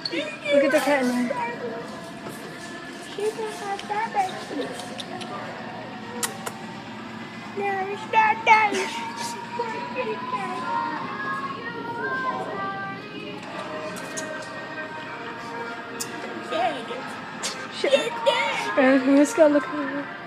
Look at the kitten. She doesn't have that no, it's not nice. Let's go look at her.